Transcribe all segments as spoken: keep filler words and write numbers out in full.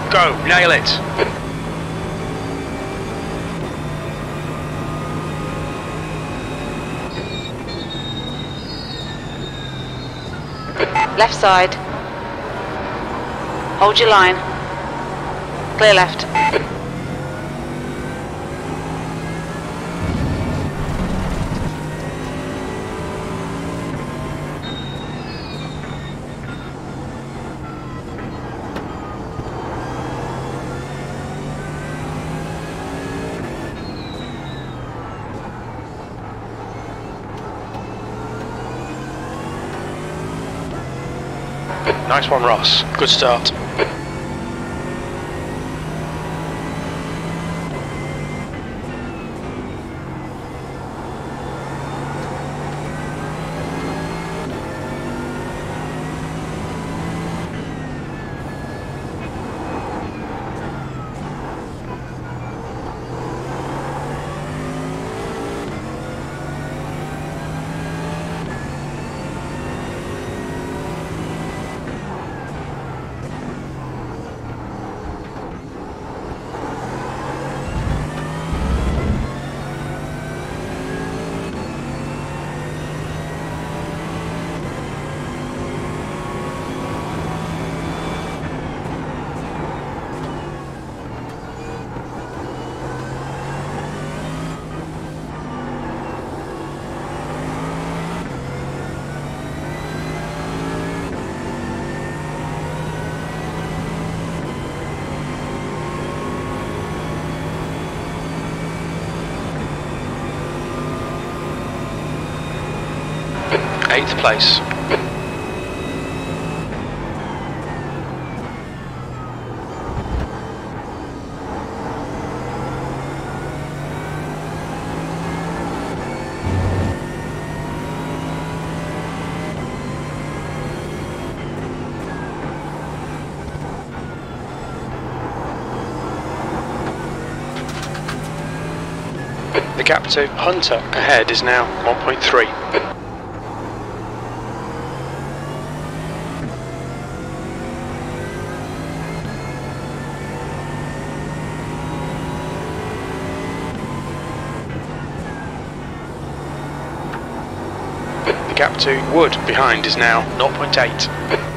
Go, nail it. Left side. Hold your line. Clear left. Nice one, Ross. Good start. Eighth place. The gap to Hunter ahead is now one point three. The gap to Wood behind is now zero point eight.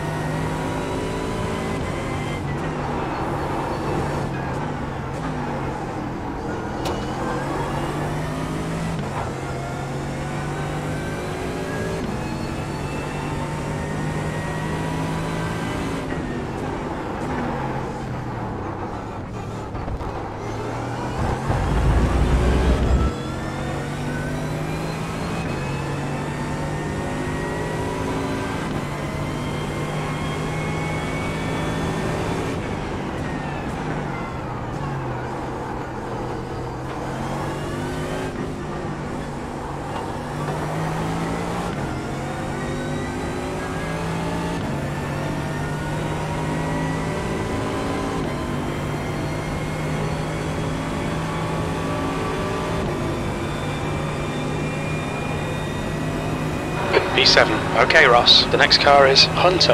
P seven. Okay, Ross. The next car is Hunter.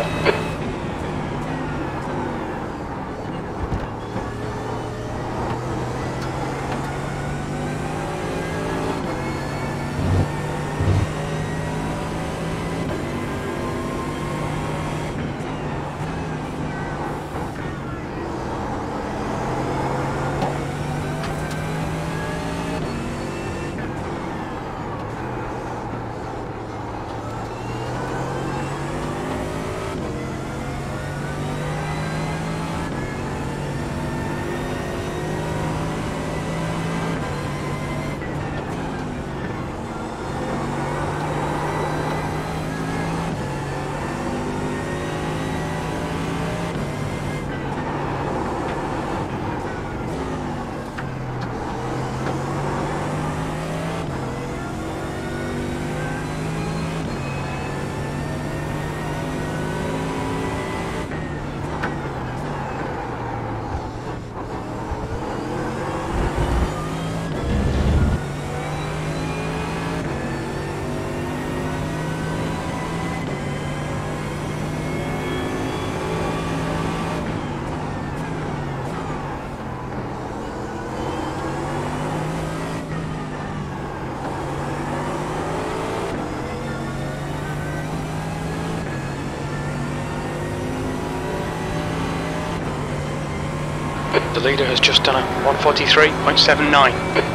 The leader has just done a one forty-three point seven nine.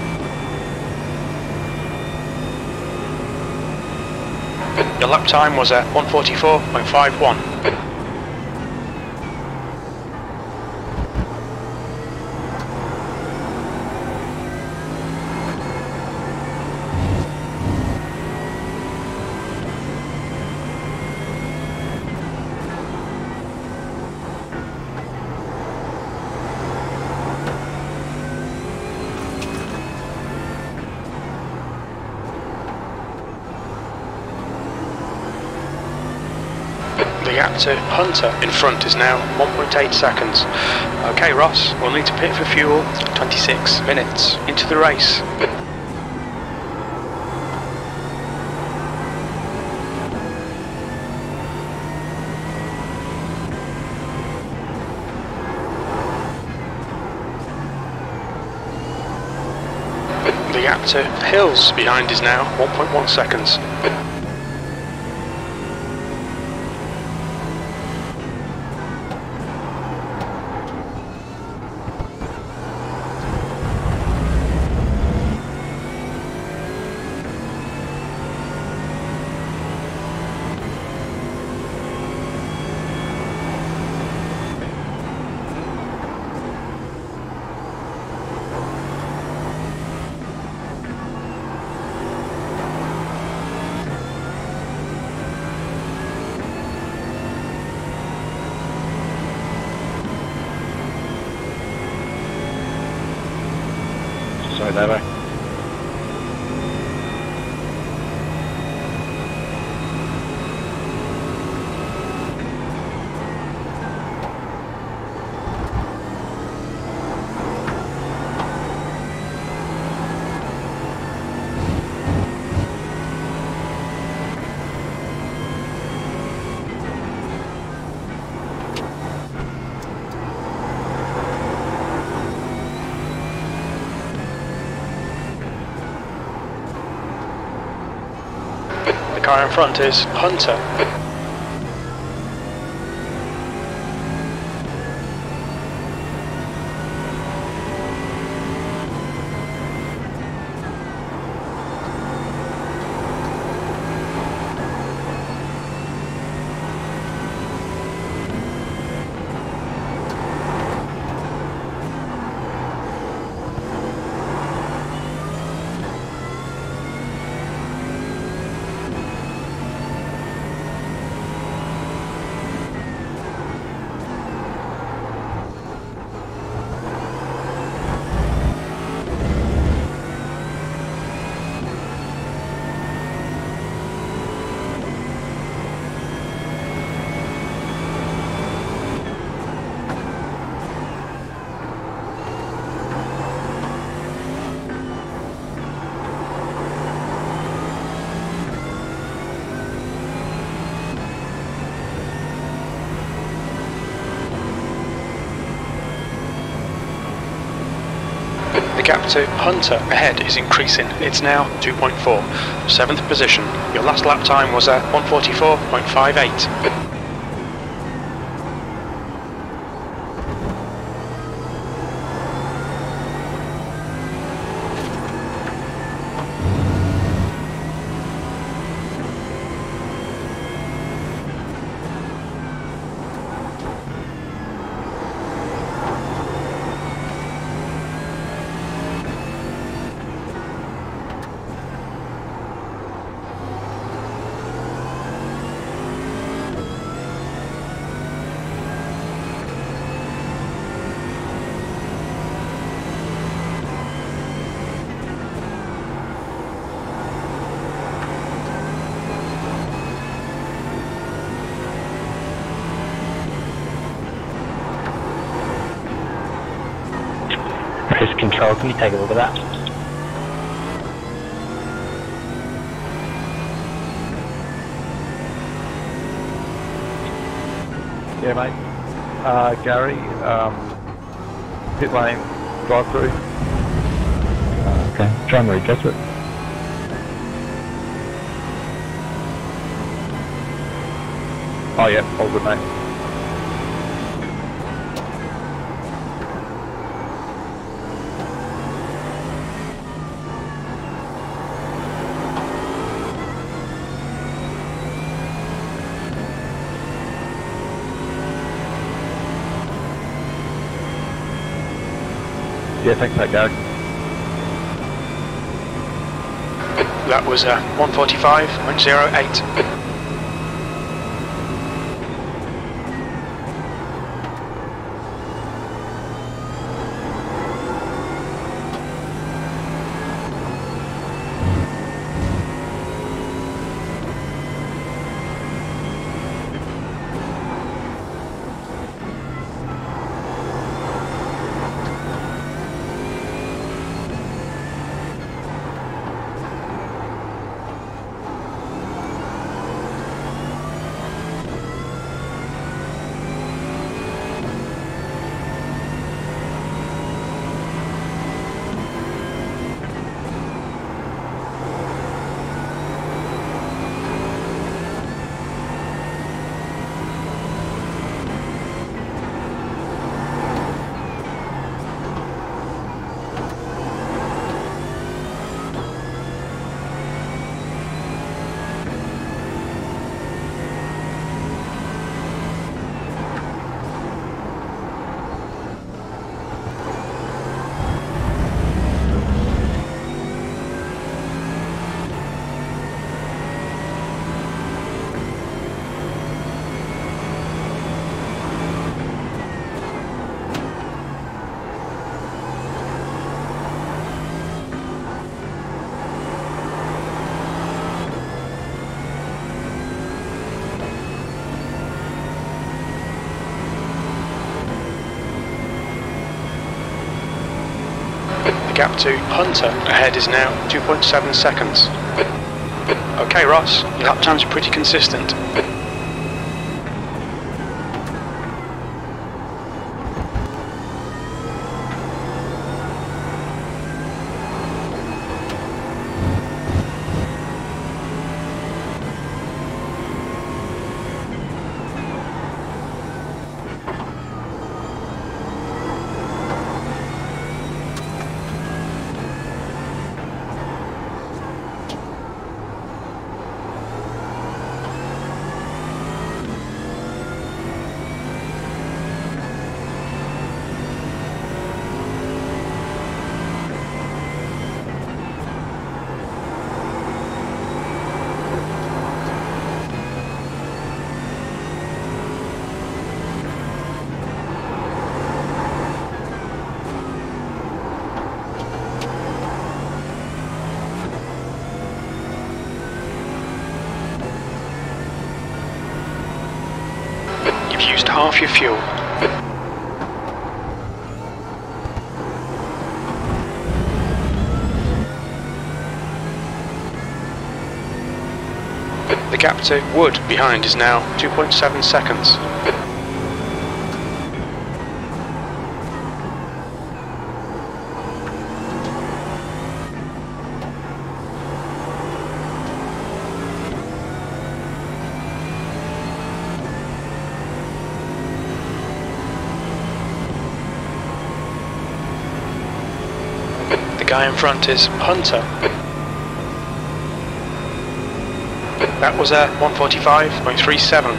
Your lap time was a one forty-four point five one. The gap to Hunter in front is now one point eight seconds. Okay Ross, we'll need to pit for fuel twenty-six minutes into the race. The gap to Hills behind is now one point one seconds. Sorry, there, mate. The car in front is Hunter. The gap to Hunter ahead is increasing. It's now two point four. Seventh position. Your last lap time was at one forty-four point five eight. Cruise control, can you take a look at that? Yeah, mate. Uh, Gary, um, pit lane, drive through. Uh, okay, try and readjust it. Oh yeah, all good, mate. Yeah, thanks for that, Gary. That was uh, one forty-five point zero eight. The gap to Hunter ahead is now two point seven seconds. Okay, Ross, your lap times are pretty consistent. Used half your fuel. The gap to Wood behind is now two point seven seconds. The guy in front is Hunter. That was a one forty-five point three seven.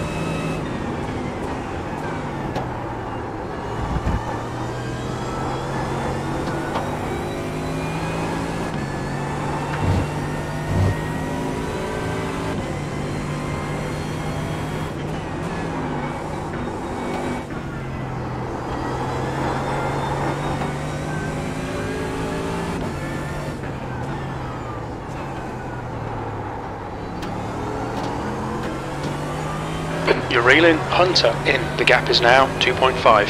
You're reeling Hunter in. The gap is now two point five.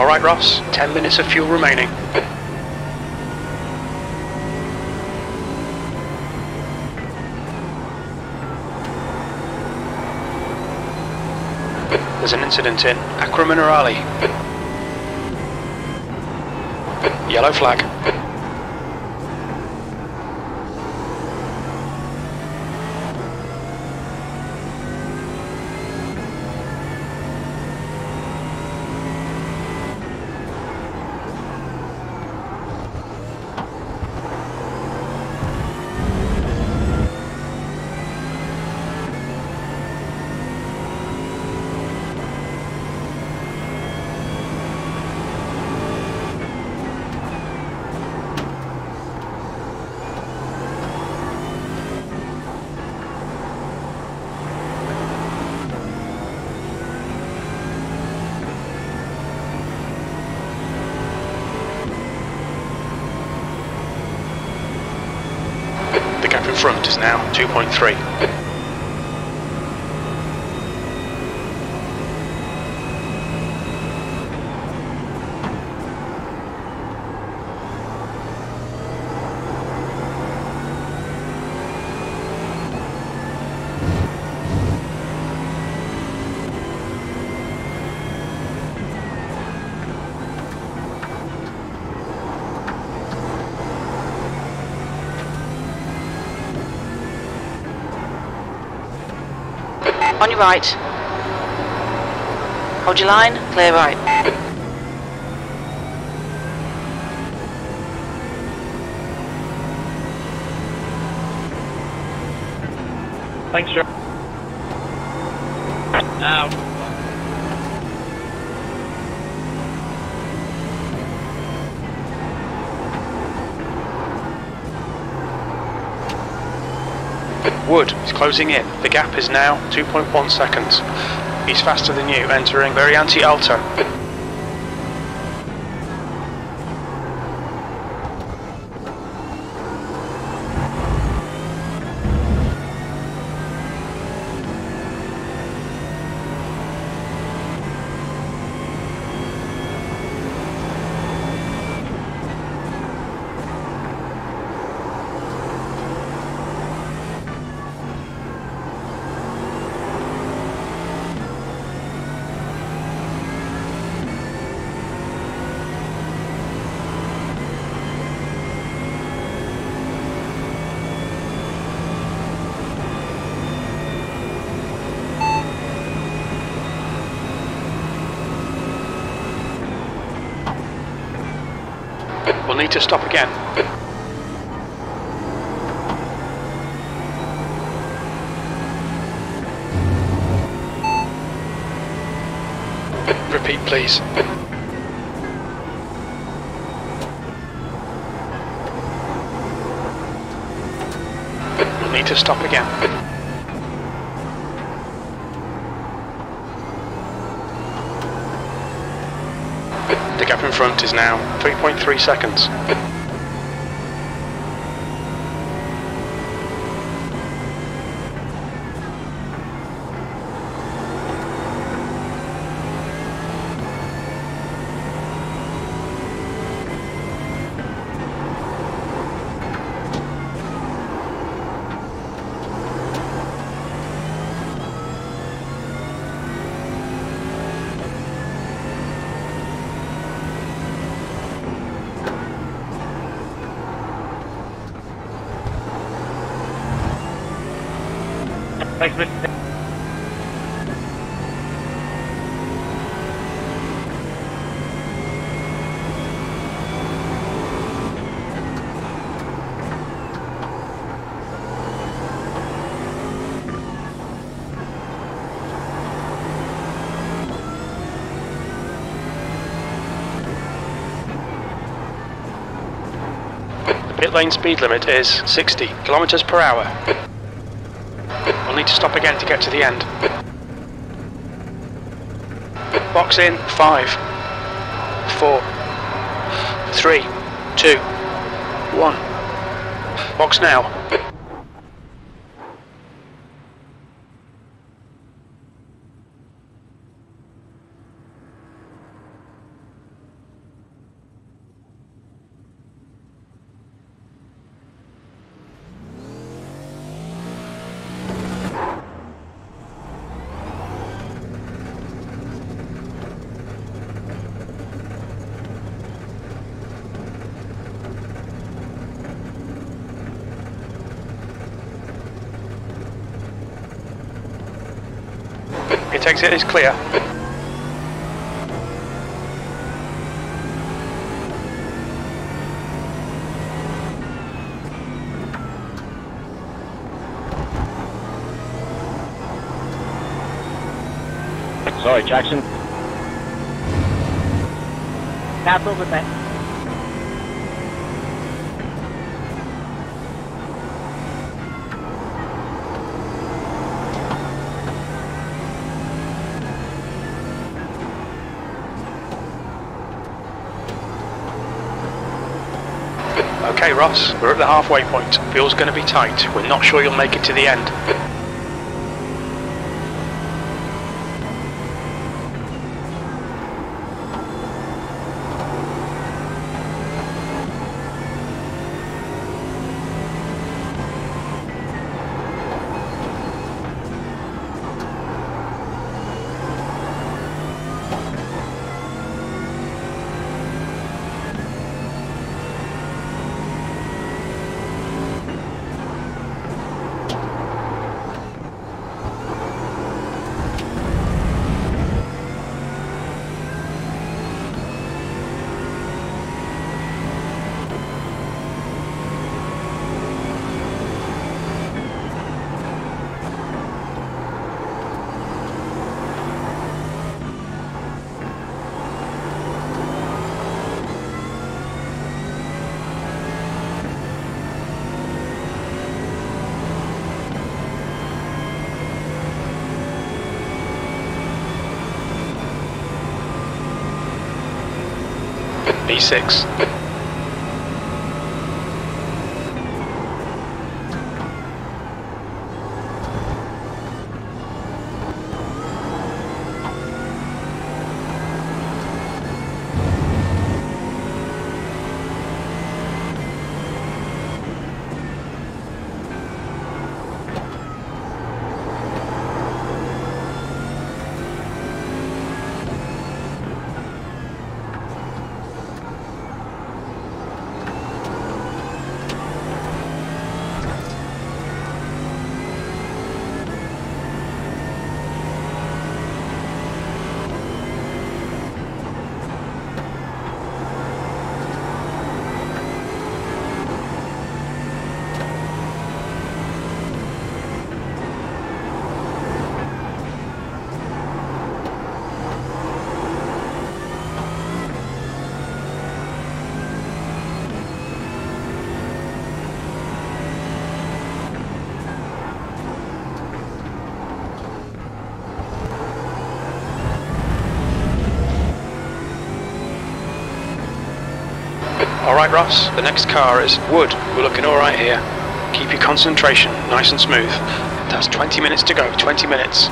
Alright Ross, ten minutes of fuel remaining. There's an incident in Acqua Minerale. Yellow flag. The gap in front is now two point three. On your right. Hold your line, clear right. Thanks, Joe. Now. Wood is closing in. The gap is now two point one seconds. He's faster than you, entering Variante Alto. We'll need to stop again. Repeat, please. We'll need to stop again. The gap in front is now three point three seconds. Thanks, Mister The pit lane speed limit is sixty kilometers per hour. We'll need to stop again to get to the end. Box in, five, four, three, two, one. Box now. Pit exit is clear. Sorry, Jackson. That's all good, mate. Okay, Ross, we're at the halfway point. Fuel's going to be tight. We're not sure you'll make it to the end. B six. Alright Ross, the next car is Wood. We're looking alright here. Keep your concentration nice and smooth. That's twenty minutes to go, twenty minutes.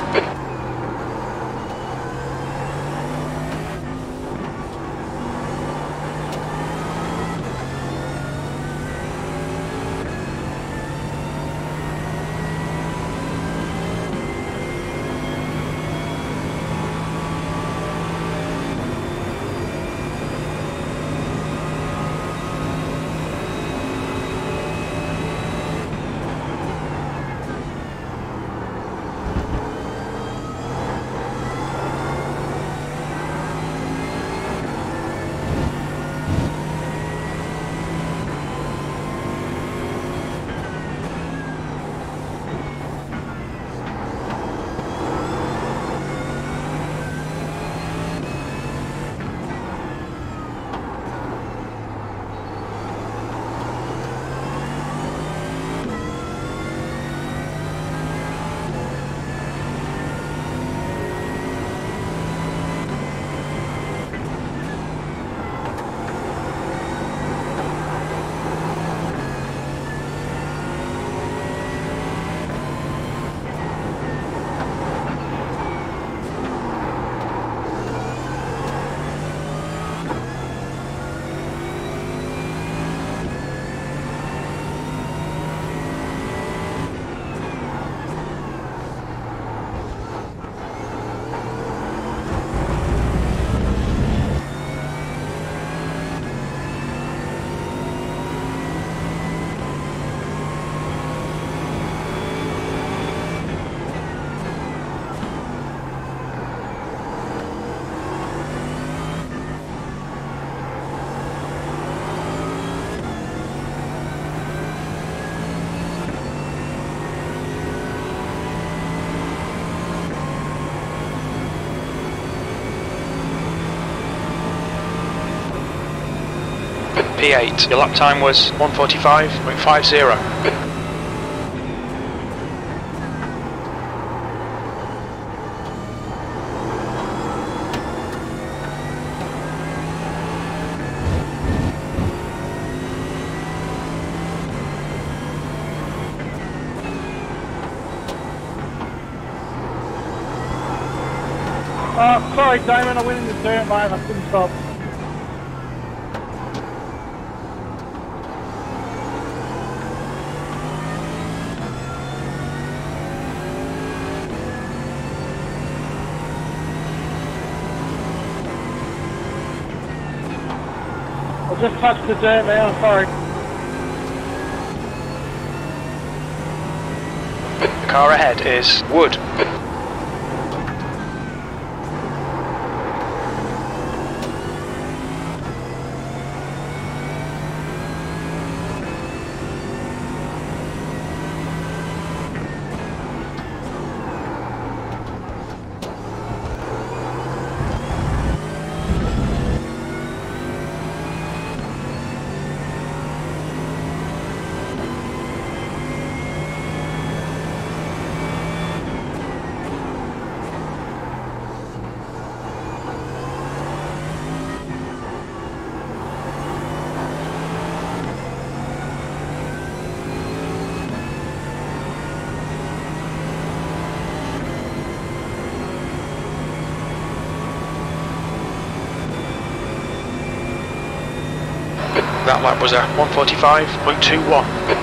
P eight. Your lap time was one forty-five point five zero. Oh, sorry, Damon, I went in the turn lane, I couldn't stop. I just touched the dirt now, sorry. The car ahead is Wood. That lap was a one forty-five point two one.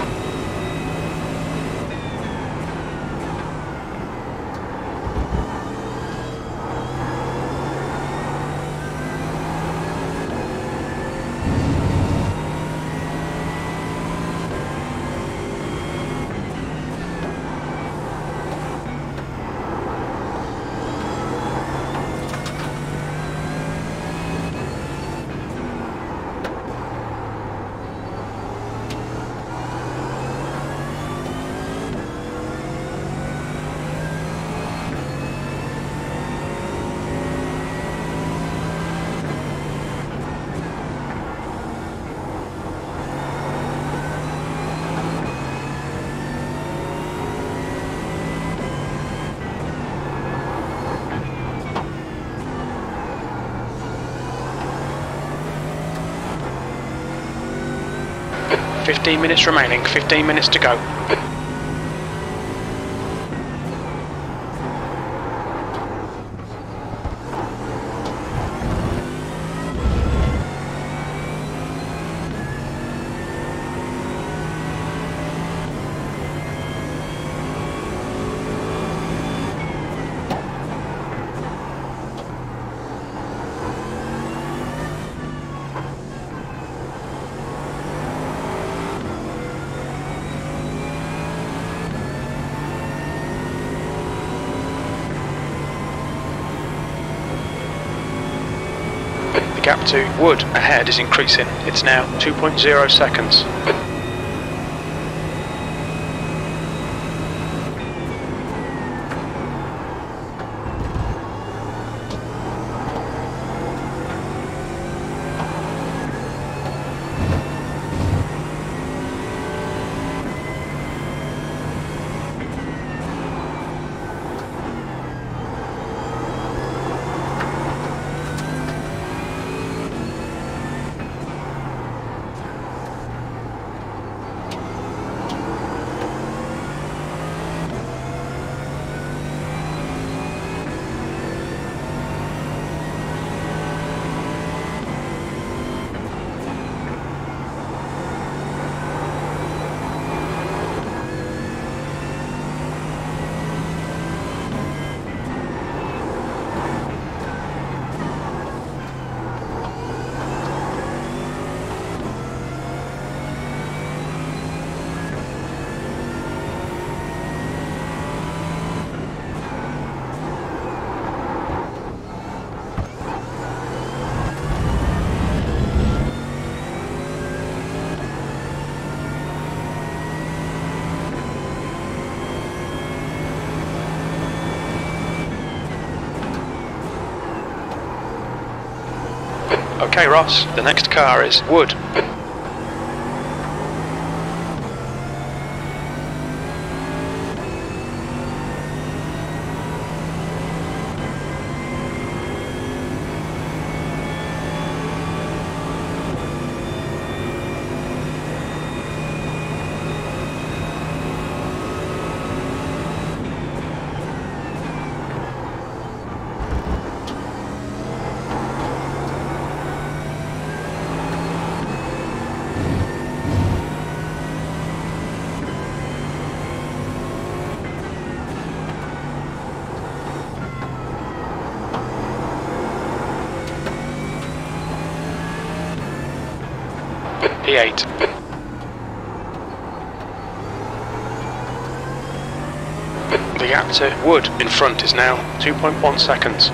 fifteen minutes remaining, fifteen minutes to go. The gap to Wood ahead is increasing. It's now two point zero seconds. Okay, Ross, the next car is Wood. twenty-eight. The gap to Wood in front is now two point one seconds.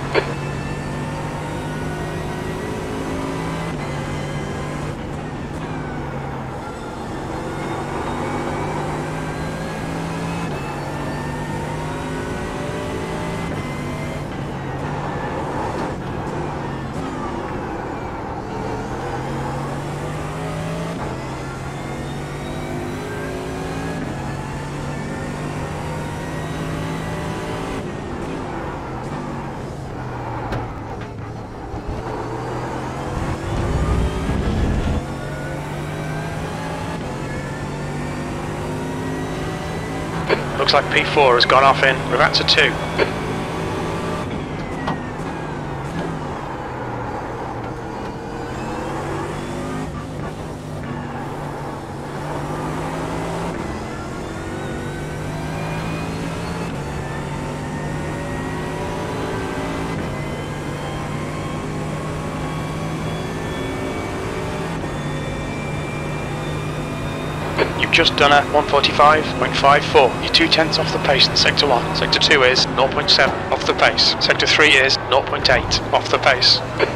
Looks like P four has gone off in Ravazza two. You've just done a one forty-five point five four. You're two tenths off the pace in Sector one. Sector two is zero point seven off the pace. Sector three is zero point eight off the pace.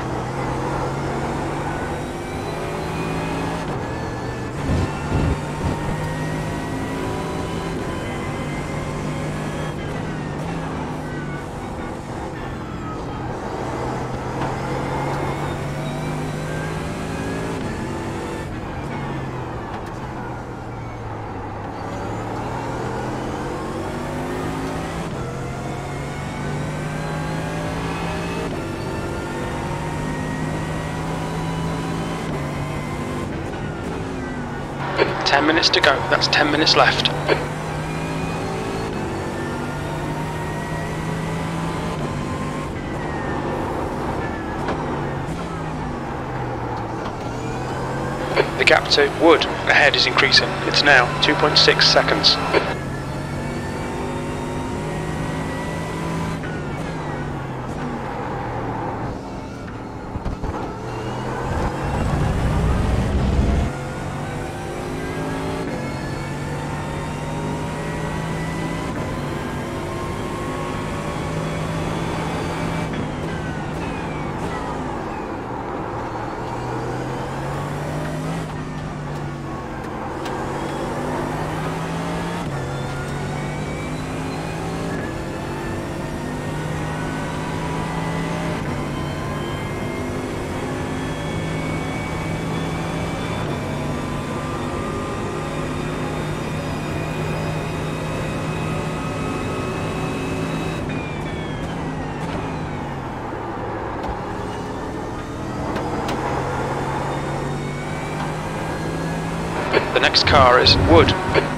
ten minutes to go, that's ten minutes left. The gap to Wood ahead is increasing, it's now two point six seconds. The next car is Wood.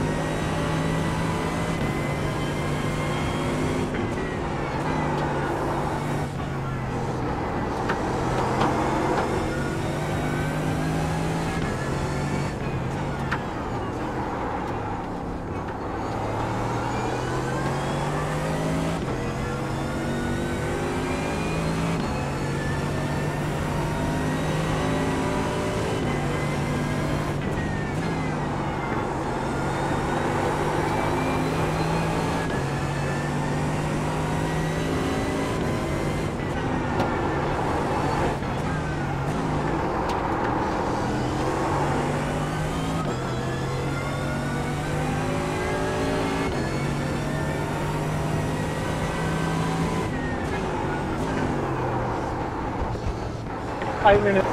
Eight minutes.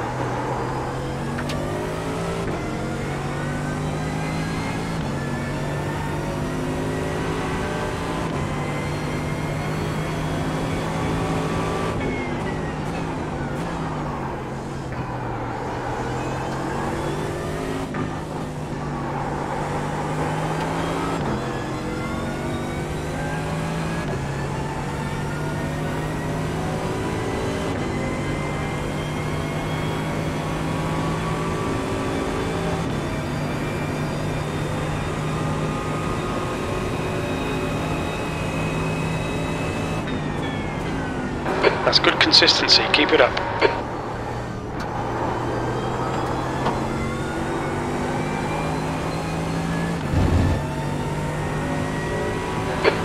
That's good consistency, keep it up.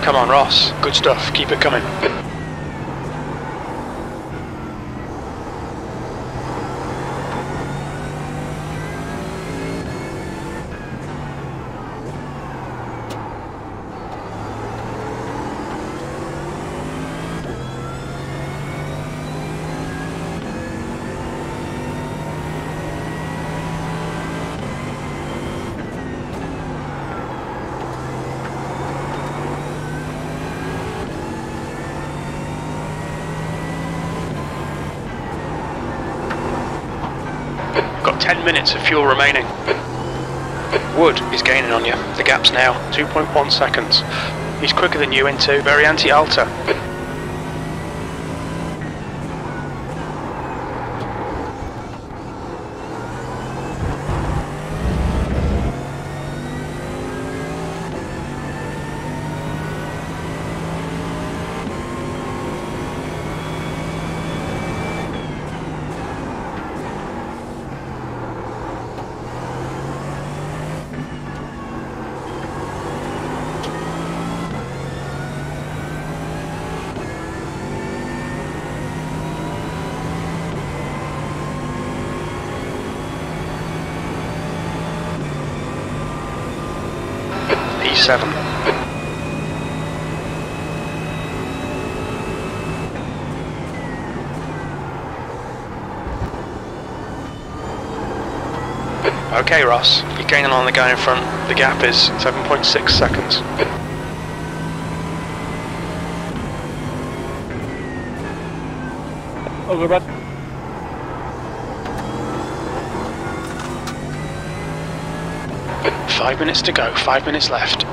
Come on, Ross. Good stuff. Keep it coming. Got ten minutes of fuel remaining. Wood is gaining on you. The gap's now two point one seconds. He's quicker than you into very anti-alta. E seven. Okay, Ross, you're gaining on the guy in front. The gap is seven point six seconds. Over, bud. Five minutes to go, five minutes left.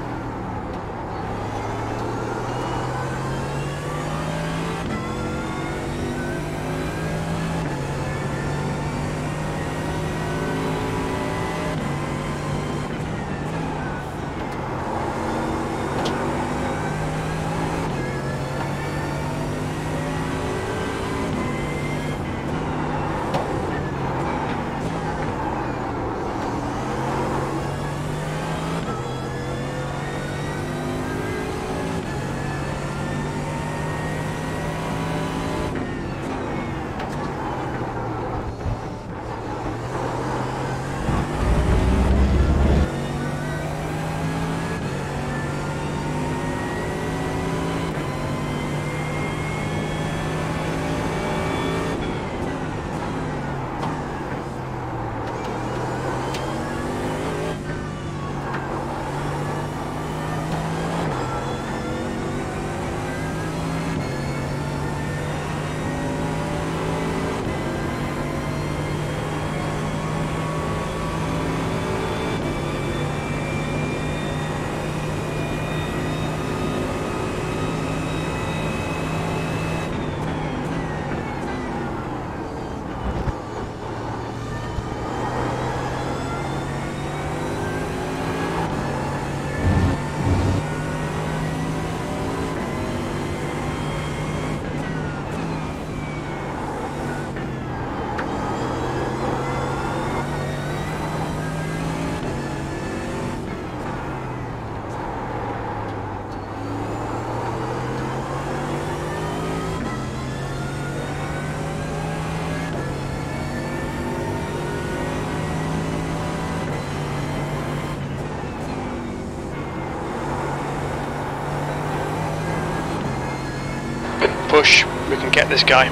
Push, we can get this guy.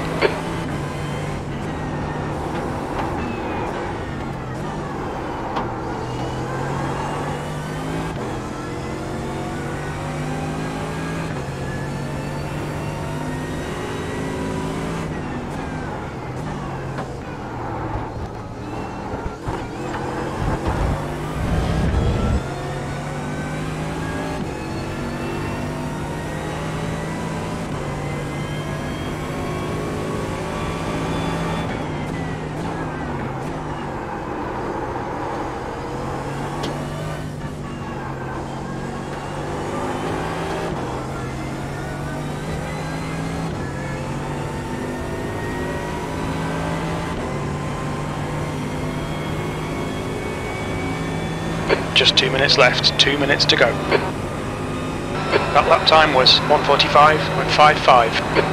Just two minutes left, two minutes to go. That lap time was one forty-five point five five.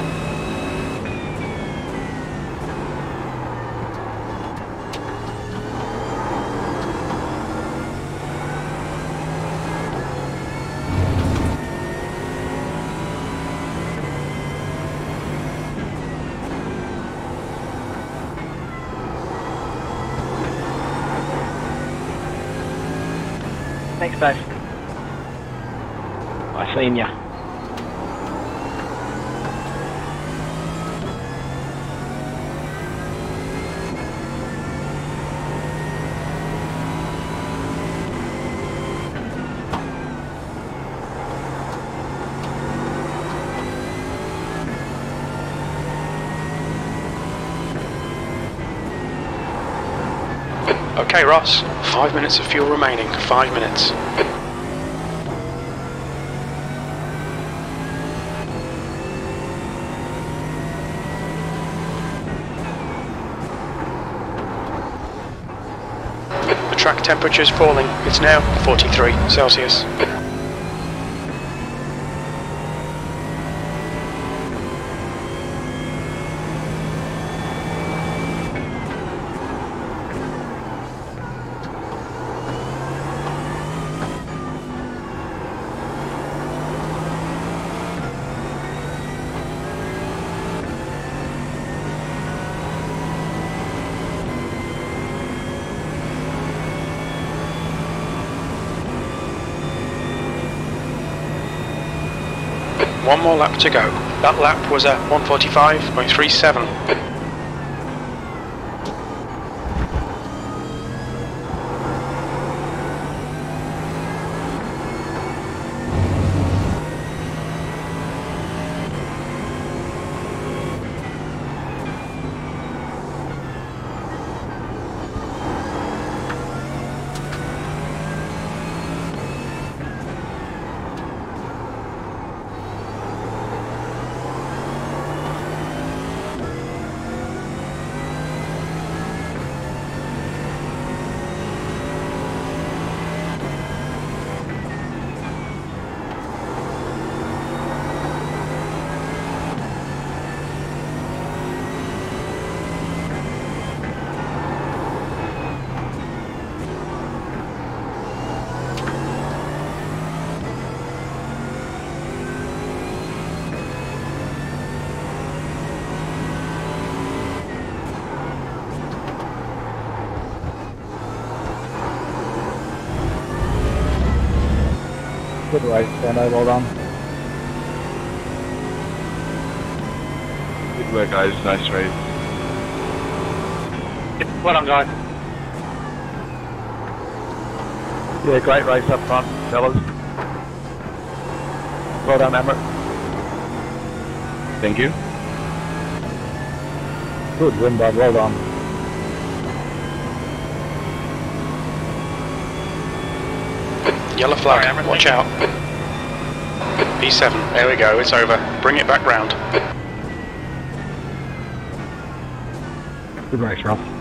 Thanks, Dave. I seen ya. Okay, Ross. Five minutes of fuel remaining. Five minutes. The track temperature is falling. It's now forty-three Celsius. One more lap to go. That lap was at one forty-five point three seven. Good race, Dano, well done. Good work, guys. Nice race. Well done, guys. Yeah, great race up front, fellas. Well done, Emmet. Thank you. Good win, bud, well done. Yellow flag, watch out. P seven, there we go, it's over. Bring it back round. Good race, Ross.